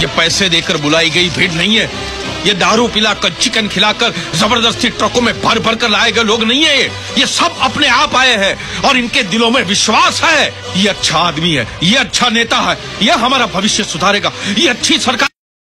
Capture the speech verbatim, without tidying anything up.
ये पैसे देकर बुलाई गई भीड़ नहीं है, ये दारू पिलाकर चिकन खिलाकर जबरदस्ती ट्रकों में भर भर कर लाए गए लोग नहीं है। ये ये सब अपने आप आए हैं और इनके दिलों में विश्वास है। ये अच्छा आदमी है, ये अच्छा नेता है, ये हमारा भविष्य सुधारेगा, ये अच्छी सरकार